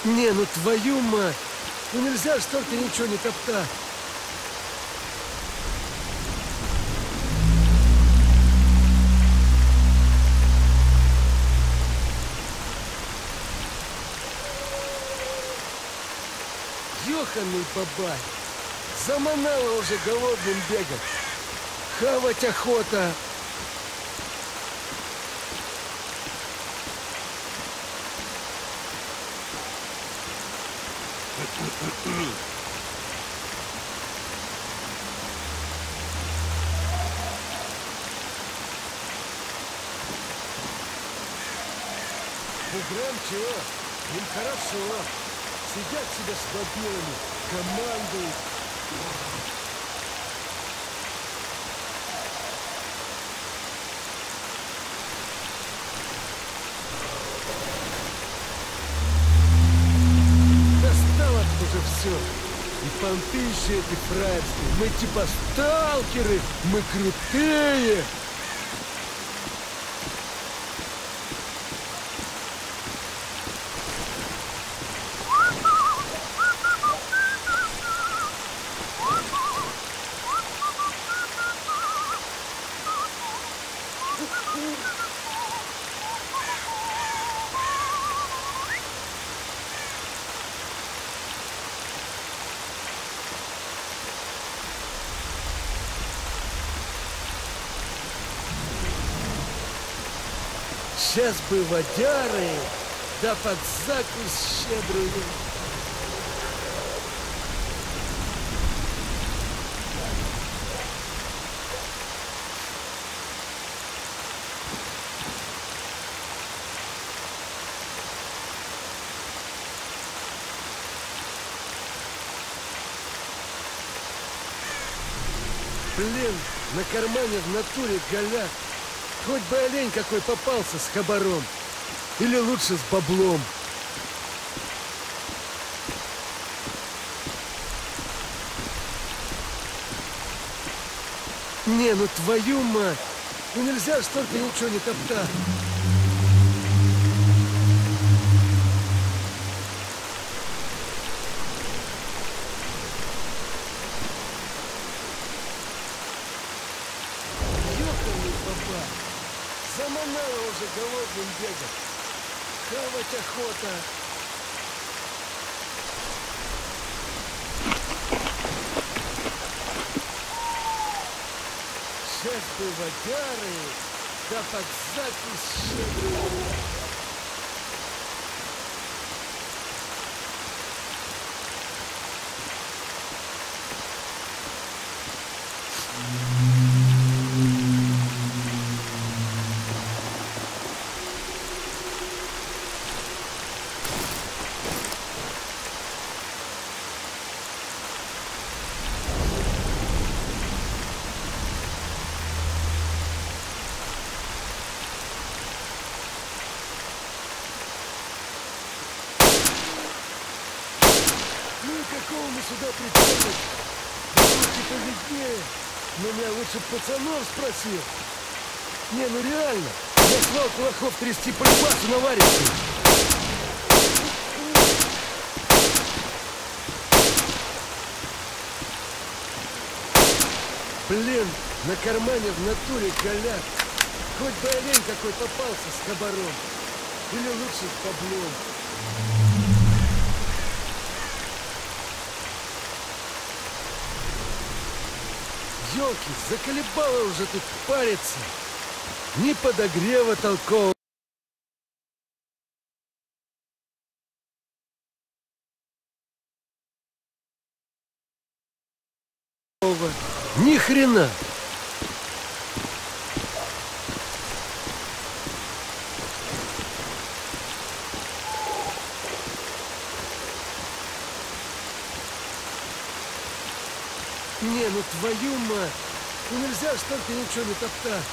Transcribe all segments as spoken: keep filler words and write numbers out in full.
Не, ну твою мать! Ну нельзя ж только ничего не топтать. Ёханый бабай! Заманала уже голодным бегать. Хавать охота. Буграм чего? Им хорошо. Сидят себе с бобилами, командуют. Достало уже все. И понты еще эти фрайерские. Мы типа сталкеры, мы крутые. Сейчас бы водяры, да под закусь щедрую. Блин, на кармане в натуре голяк. Хоть бы олень какой попался с хабаром. Или лучше с баблом. Не, ну твою мать! Ну нельзя ж только ничего не топтать. Заманала уже голодным бегать. Хавать охота. Сейчас бы водяры, да под закусь щедрую. Какого мы сюда приехали? Типа виднее. Но меня лучше пацанов спросил. Не, ну реально. Я свалку лохов трясти по любасу наварится. Блин, на кармане в натуре голяк. Хоть бы олень какой попался с хабаром. Или лучше с баблом. Ёлки, заколебало уже тут париться. Ни подогрева толкового. Ни хрена. Не, ну твою мать! Ну нельзя ж только ничего не топтать.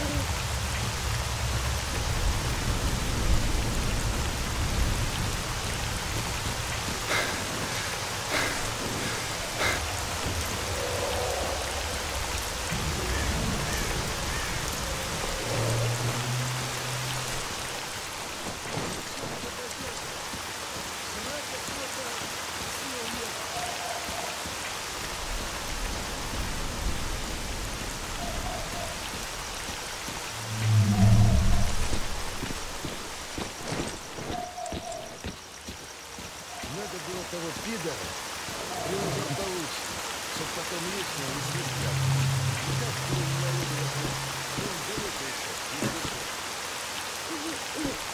Надо было того пидора приложить получше, чтоб потом лишнего не свистел. И так было не народу вокруг. И он далеко еще, не слышал.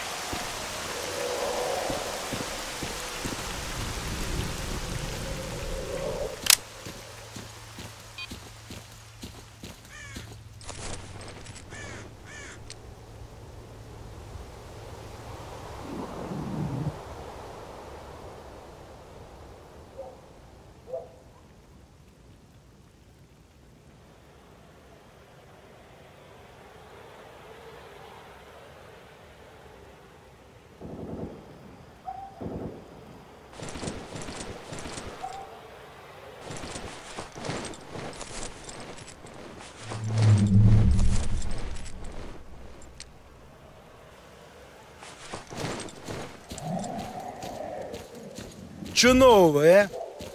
Че нового, э?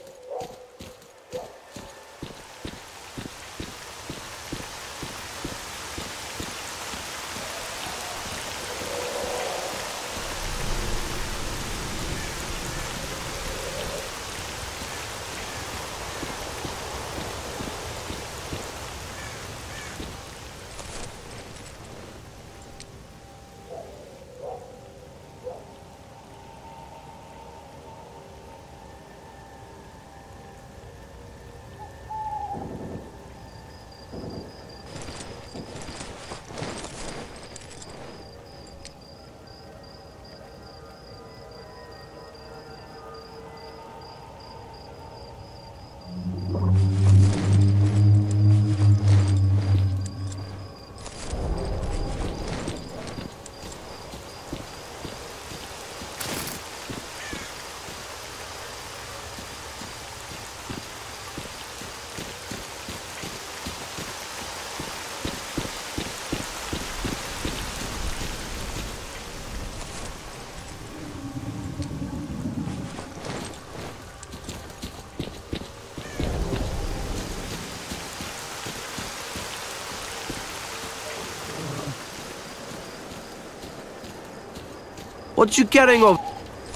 What you carrying over?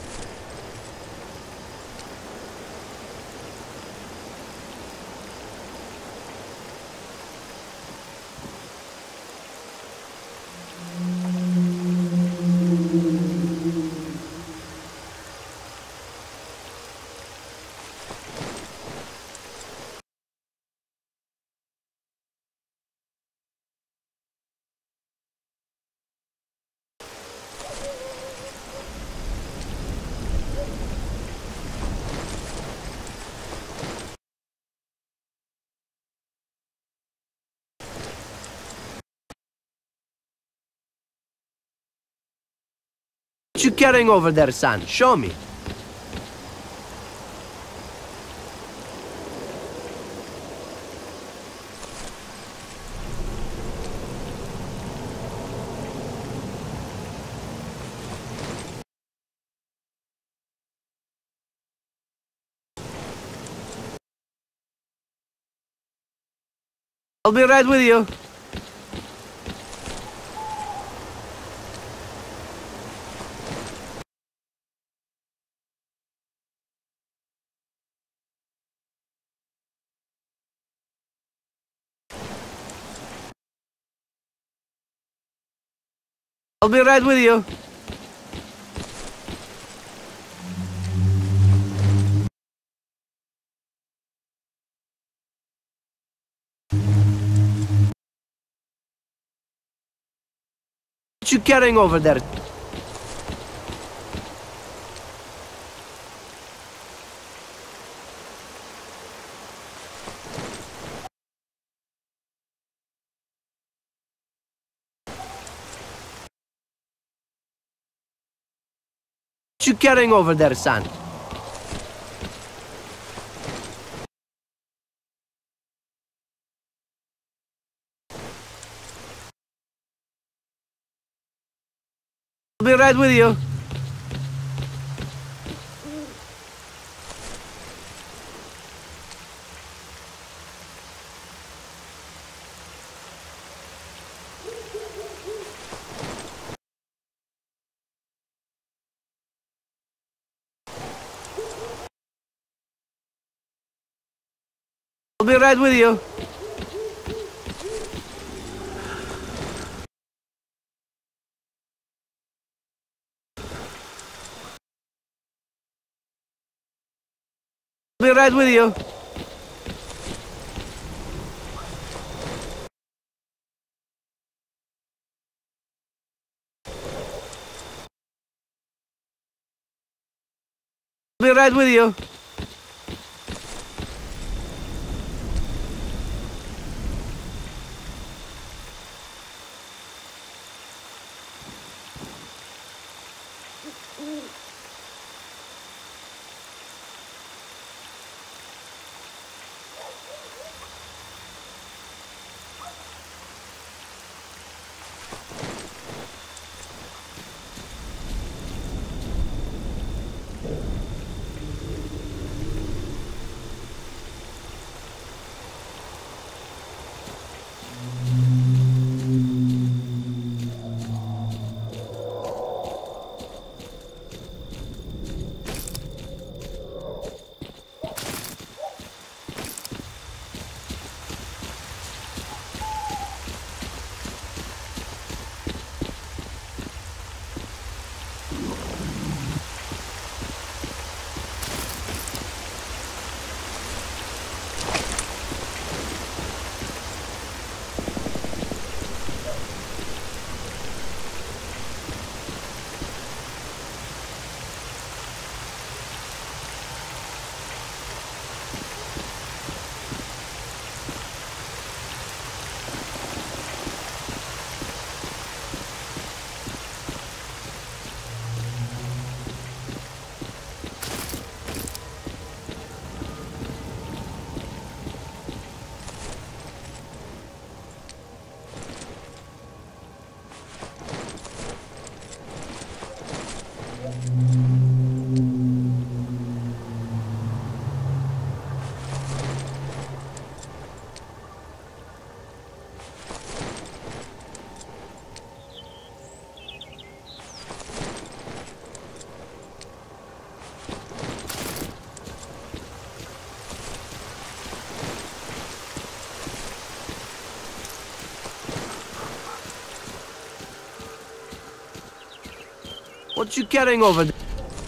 What you carrying over there, son? Show me. I'll be right with you. I'll be right with you. What you carrying over there? What you carrying over there, son? I'll be right with you. I'll be right with you. I'll be right with you. I'll be right with you. What you carrying over there?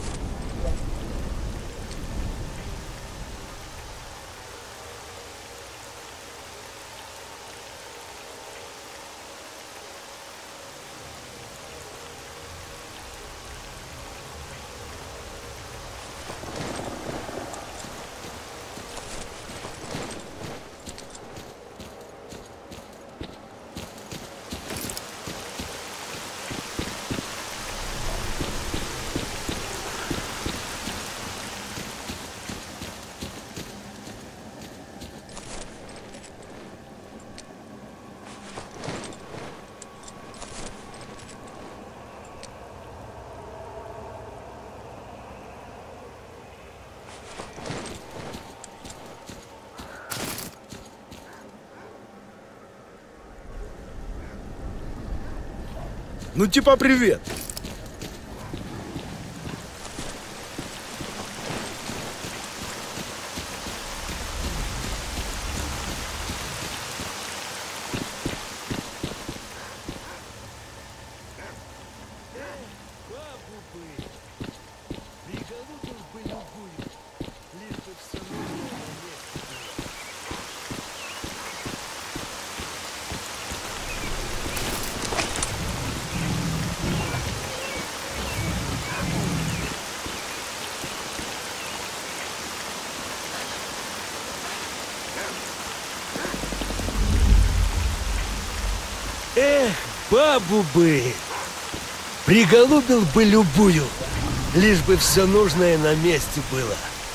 Ну типа привет. Эх, бабу бы! Приголубил бы любую. Лишь бы все нужное на месте было.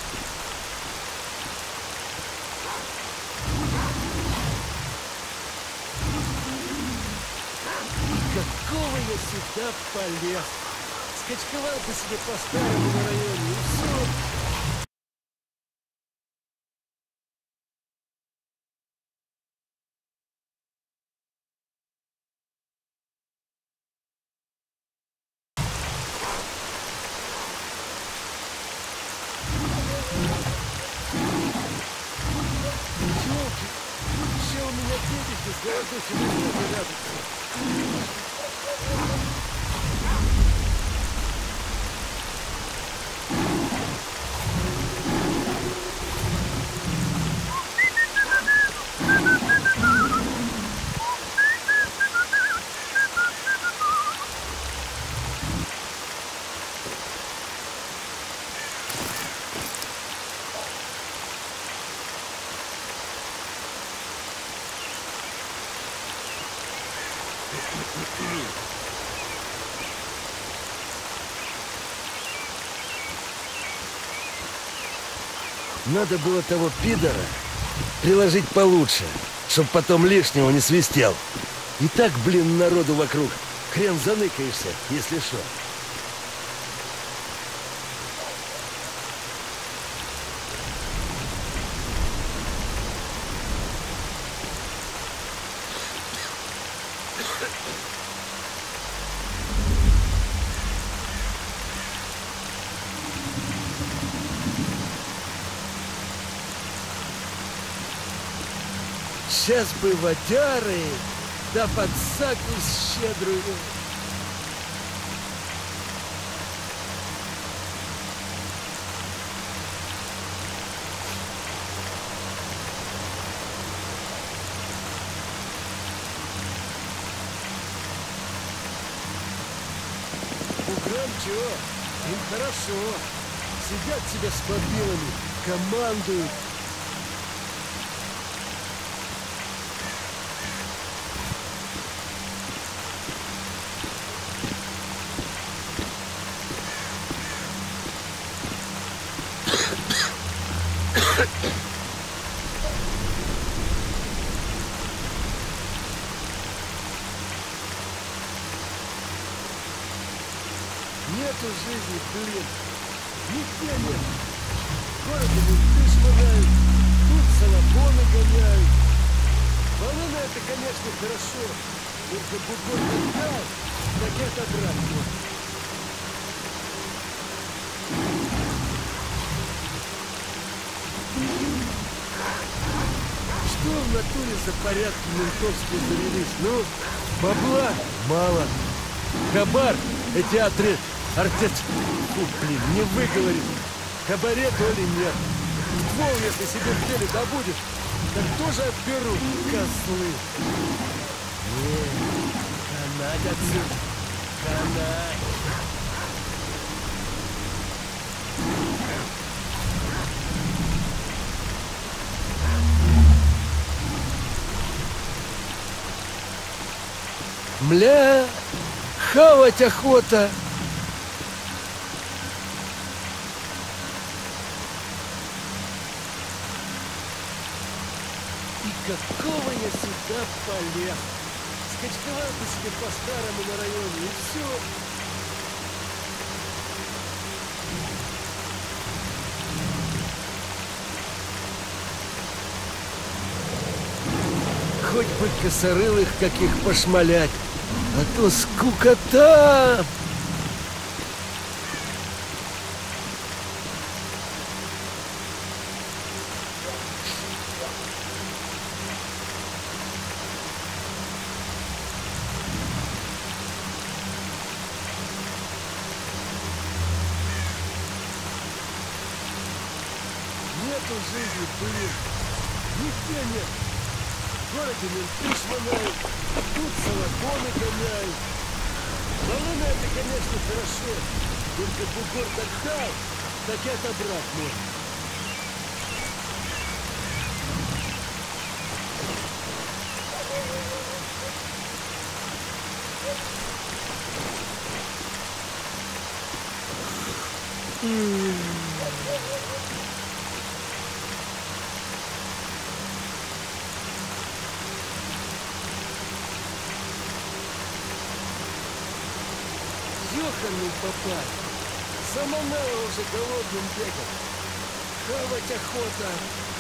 Какого я сюда полез? Скачковал бы себе по-старому на районе, и все. Ёлки, все у меня денег из голодухи не рядом. Надо было того пидора приложить получше, чтоб потом лишнего не свистел. И так, блин, народу вокруг. Хрен заныкаешься, если что. Сейчас бы водяры, да подсаку щедрую. Буграм чего? Им хорошо. Сидят себе с мобилами, командуют. Нету жизни, блин. Нигде нет. В городе менты шмонают, тут салабоны гоняют. Волна это, конечно, хорошо. Только бугор отдал, так это брат мой. Что в натуре за порядки ментовские завелись? Ну, бабла мало. Хабар, эти отряд, артет, фу, блин, не выговорит. Хабаре то ли нет. Ствол, если себе в деле добудешь, так тоже отберут, козлы. Не, канать отсюда, канать. Мля, хавать охота. И какого я сюда полез? Скачковал бы себе по-старому на районе, и все. Хоть бы косорылых каких пошмалять, а то скукота! Нету жизни, блин. Нигде нет. В городе менты шмонают, тут салабоны гоняют. Волна это, конечно, хорошо. Только бугор так дал, так и отобрать можно. Ёханый попасть. Заманала уже голодным бегом. Хавать охота.